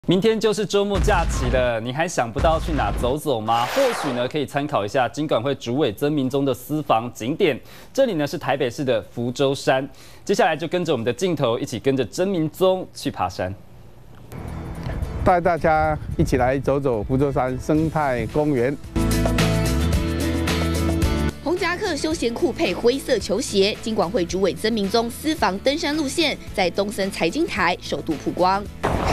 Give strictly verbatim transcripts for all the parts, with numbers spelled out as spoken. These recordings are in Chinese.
明天就是周末假期了，你还想不到去哪走走吗？或许呢，可以参考一下金管会主委曾明宗的私房景点。这里呢是台北市的福州山。接下来就跟着我们的镜头，一起跟着曾明宗去爬山， 带大家一起来走走福州山生态公园。 红夹克休闲裤配灰色球鞋，金管会主委曾明宗私房登山路线在东森财经台首度曝光。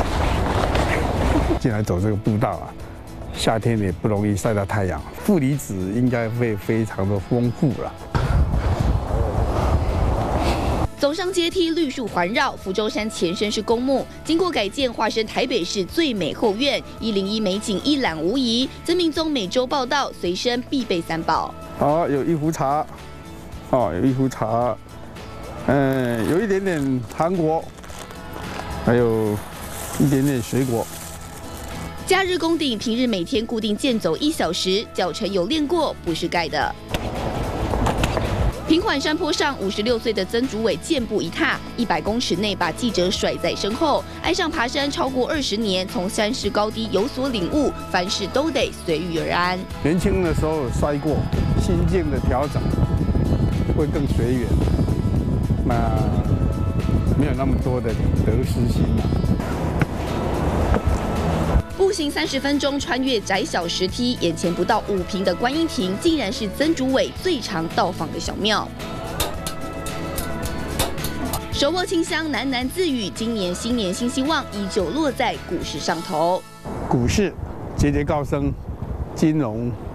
进来走这个步道啊，夏天也不容易晒到太阳，负离子应该会非常的丰富了。 走上阶梯，绿树环绕。福州山前身是公墓，经过改建，化身台北市最美后院。一零一美景一览无遗。曾明宗每周报道，随身必备三宝。 好，有一壶茶，哦，有一壶茶，嗯，有一点点糖果，还有一点点水果。 假日攻顶，平日每天固定健走一小时，脚程有练过，不是盖的。 平缓山坡上，五十六岁的曾主委健步一踏，一百公尺内把记者甩在身后。爱上爬山超过二十年，从山势高低有所领悟，凡事都得随遇而安。 年轻的时候摔过，心境的调整会更随缘，那没有那么多的得失心了。 步行三十分钟，穿越窄小石梯，眼前不到五坪的观音亭，竟然是曾主委最常到访的小庙。手握清香，喃喃自语：今年新年新希望，依旧落在股市上头。 股市节节高升，金融